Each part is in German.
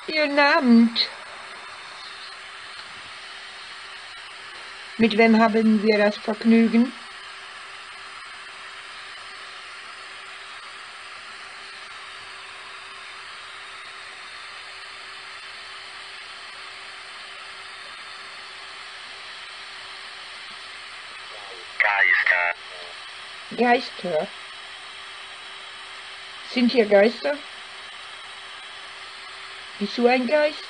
Guten Abend. Mit wem haben wir das Vergnügen? Geister. Geister? Sind hier Geister? Bist du ein Geist?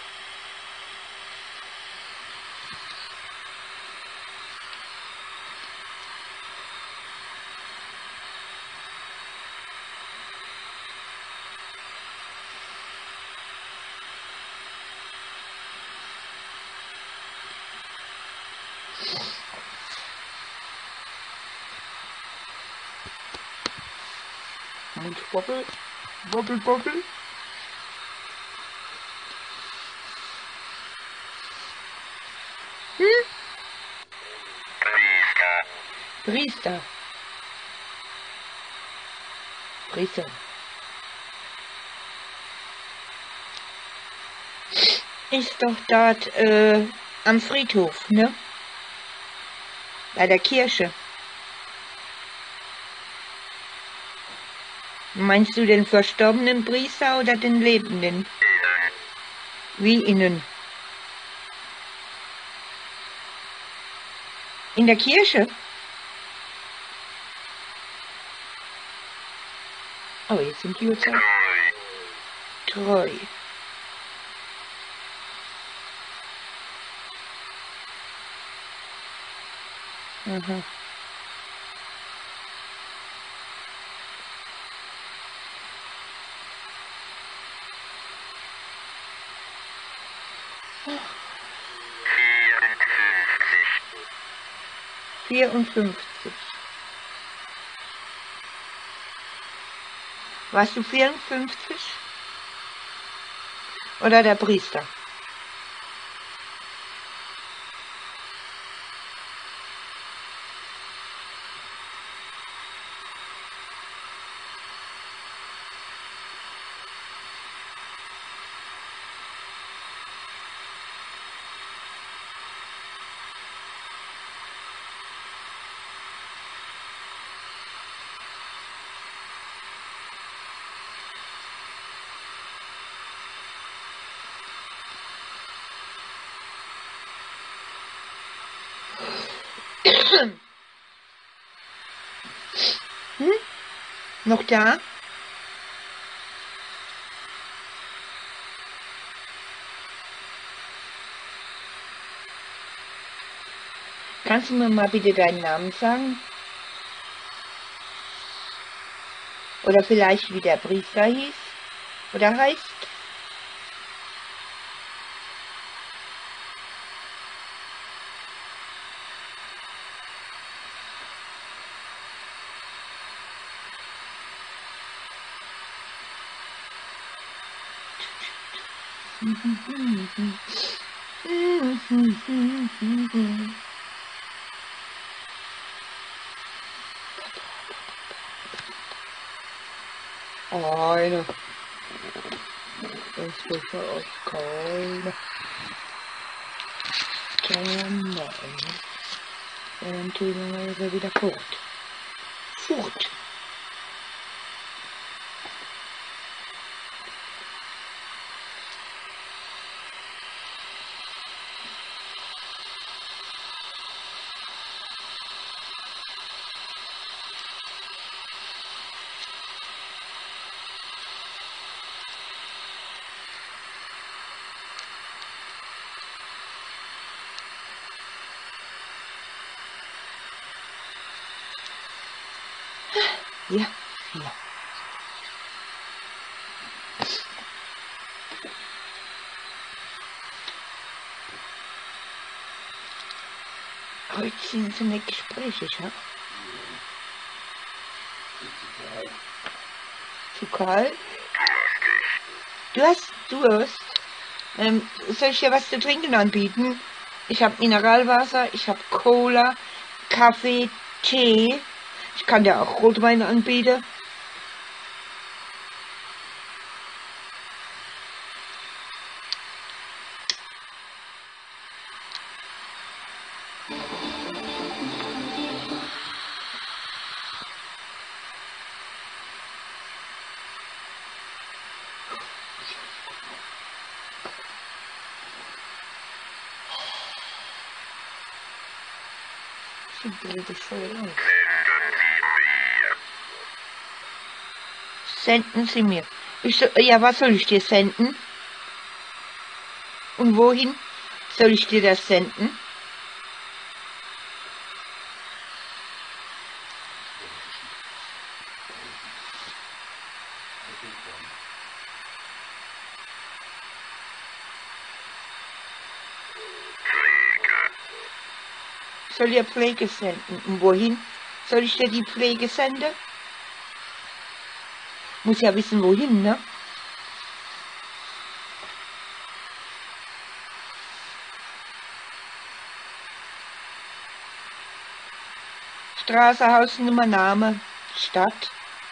Und wobbel, wobbel, wobbel. Priester. Priester. Ist doch dort am Friedhof, ne? Bei der Kirche. Meinst du den verstorbenen Priester oder den lebenden? Wie innen? In der Kirche? Oh, jetzt sind die Uhrzeit. Treu. Aha. Vierundfünfzig. 54. Warst du 54? Oder der Priester? Hm? Noch da? Kannst du mir mal bitte deinen Namen sagen? Oder vielleicht wie der Priester hieß? Oder heißt? Eine. Das ist für euch keine. Keine. Dann tun wir wieder fort. Fort. Ja, ja. Heute sind sie nicht gesprächig, ja? Zu kalt? Du hast Durst? Soll ich dir was zu trinken anbieten? Ich habe Mineralwasser, ich habe Cola, Kaffee, Tee. Ich kann dir auch Rotwein anbieten. Sieht blöd aus. Senden Sie mir. Ja, was soll ich dir senden? Und wohin soll ich dir das senden? Soll ihr Pflege senden? Und wohin soll ich dir die Pflege senden? Muss ja wissen, wohin, ne? Straße, Hausnummer, Name, Stadt.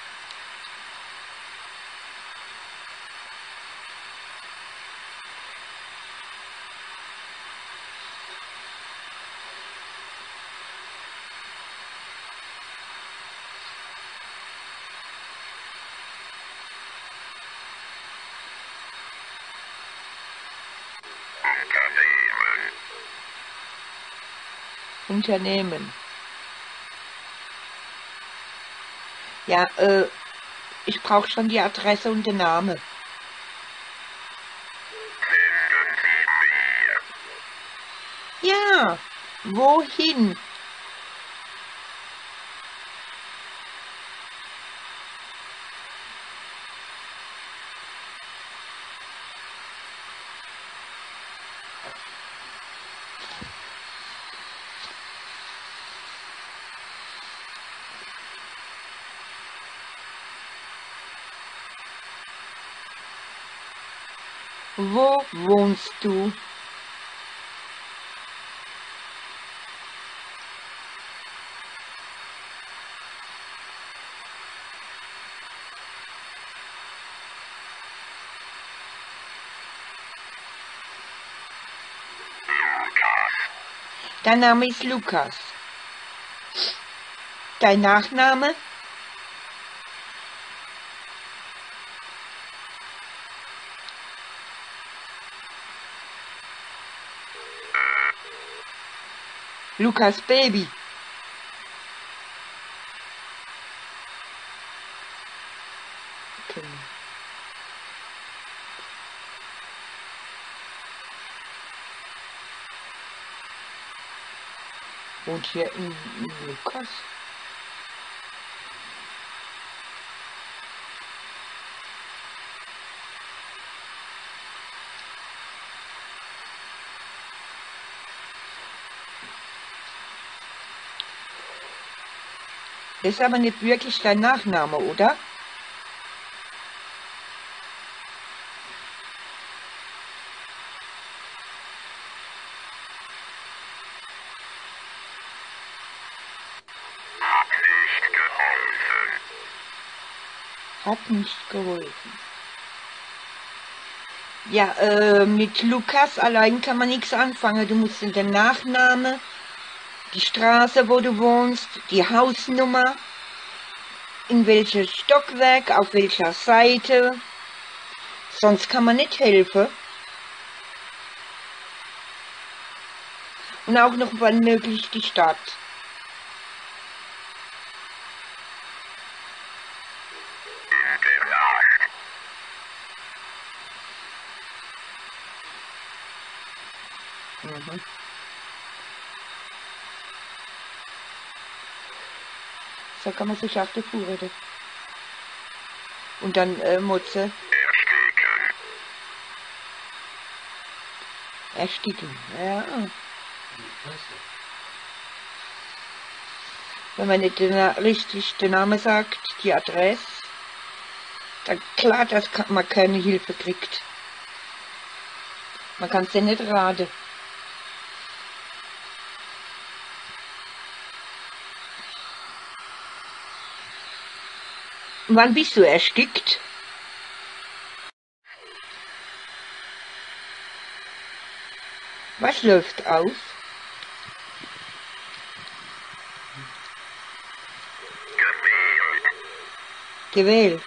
Unternehmen. Ja, ich brauche schon die Adresse und den Namen. Ja, wohin? Wo wohnst du? Dein Name ist Lukas. Dein Nachname? Lukas Baby. Okay. Wohnt hier in Lukas? Das ist aber nicht wirklich dein Nachname, oder? Hat nicht geholfen. Ja, mit Lukas allein kann man nichts anfangen. Du musst in den Nachname, die Straße, wo du wohnst, die Hausnummer, in welches Stockwerk, auf welcher Seite. Sonst kann man nicht helfen. Und auch noch wann möglich die Stadt. Mhm. So kann man sich auf die Fuhre. Und dann Mutze. Ersticken. Ja. Wenn man nicht richtig den Namen sagt, die Adresse, dann klar, dass man keine Hilfe kriegt. Man kann es ja nicht raten. Wann bist du erstickt? Was läuft aus? Gewählt.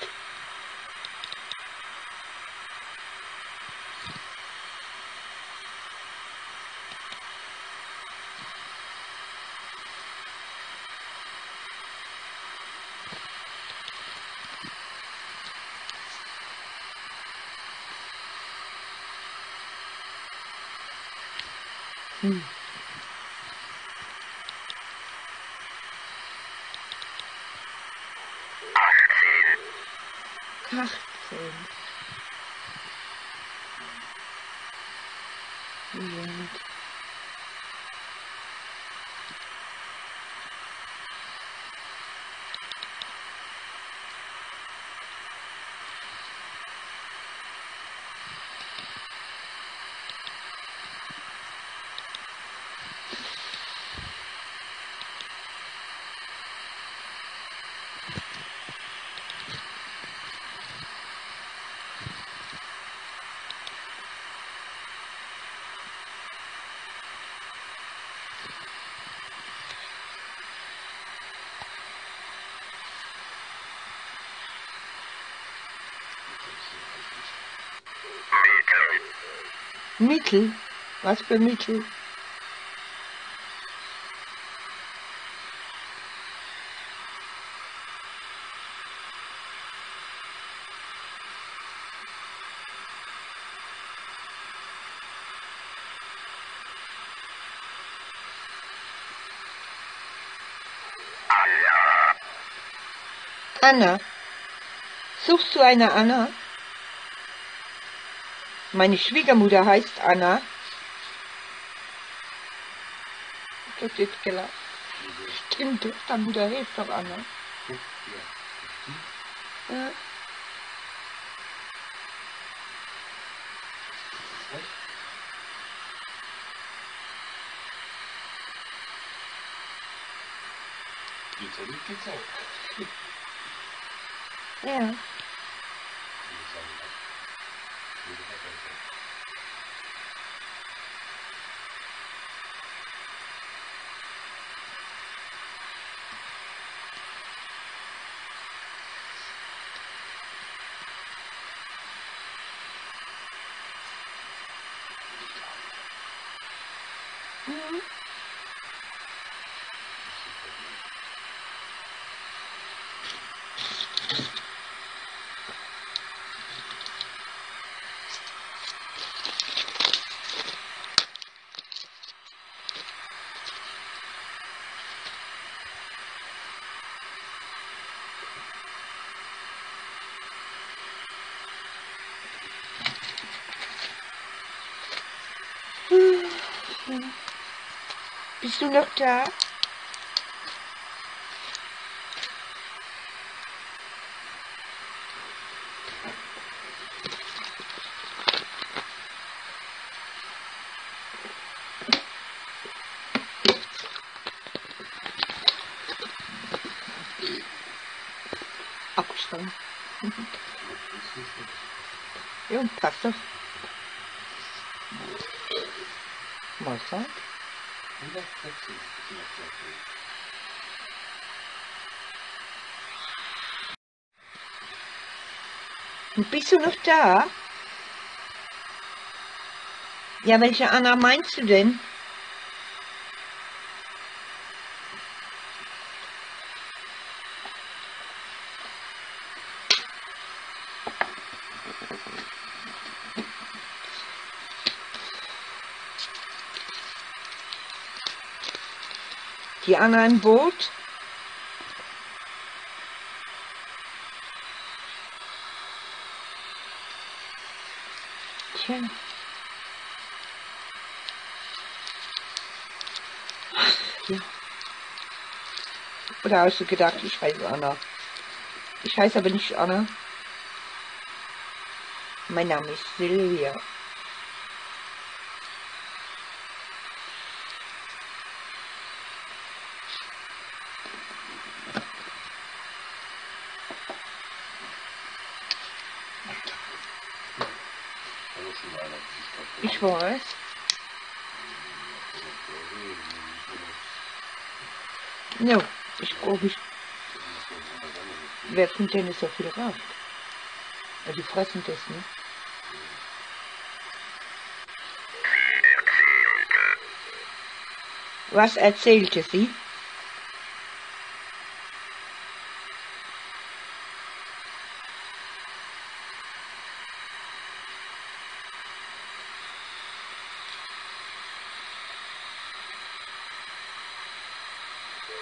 Hm. 18. Moment. Mittel? Was für Mittel? Anna. Suchst du eine Anna? Meine Schwiegermutter heißt Anna. Das ist gelacht. Stimmt, deine Mutter heißt doch Anna. Ja. Ja. Mhm. Bist du noch da? Abstand. Ja, passt doch. Mahlzeit. Bist du noch da? Ja, welche Anna meinst du denn? Die Anna im Boot? Tja. Ja. Oder hast du gedacht, ich heiße Anna? Ich heiße aber nicht Anna. Mein Name ist Silvia. Ich weiß. Ja, ich brauche nicht. Wer kommt denn so viel raus? Ja, die fressen das, ne? Was erzählte sie?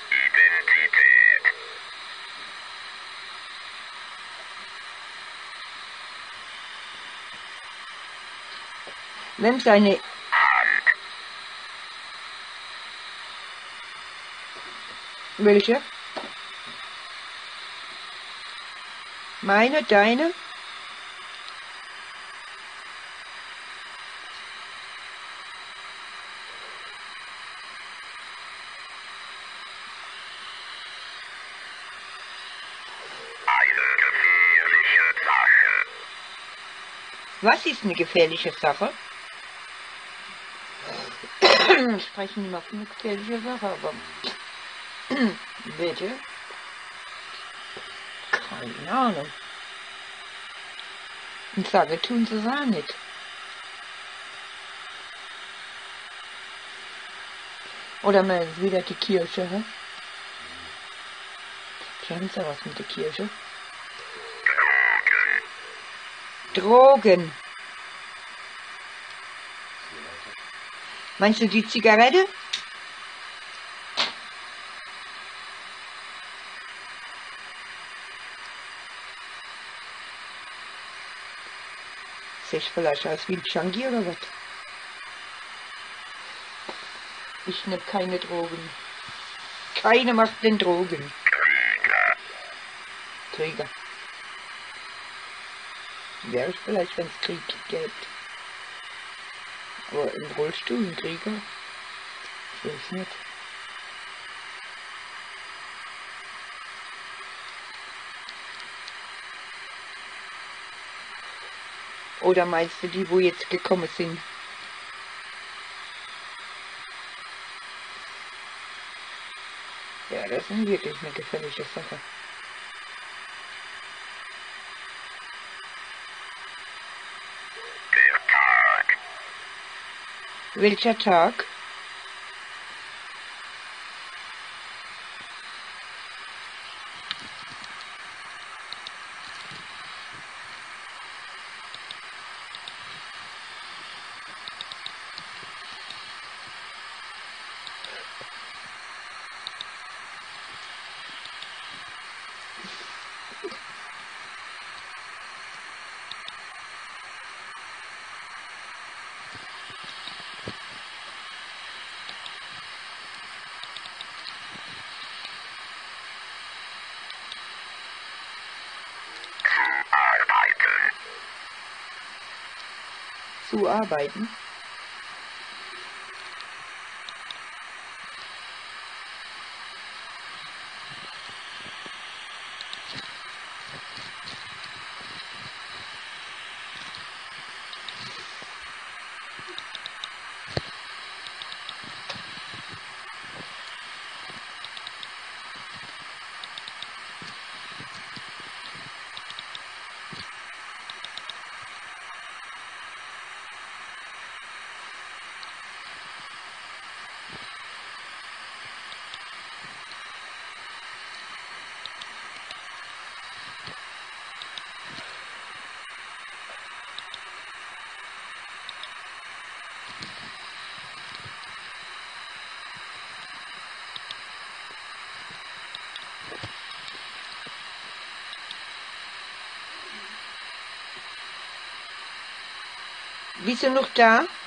Identität. Wenn seine Hand. welche? Meine, deine? Eine gefährliche Sache. Was ist eine gefährliche Sache? Sprechen immer von einer gefährlichen Sache, aber bitte? Keine Ahnung. Und sage, tun sie es auch nicht. Oder meinen sie wieder die Kirche, hä? Kennen sie was mit der Kirche? Drogen. Meinst du die Zigarette? Sehe ich vielleicht aus wie ein Junkie oder was? Ich nehme keine Drogen. Keine macht den Drogen. Krieger. Wäre ich vielleicht, wenn es Krieg gibt. Aber im Rollstuhl ein Krieger? Ich weiß nicht. Oder meinst du die, wo jetzt gekommen sind? Ja, das ist wirklich eine gefährliche Sache. Der Tag. Welcher Tag? Arbeiten. Zu arbeiten? Bist du noch da?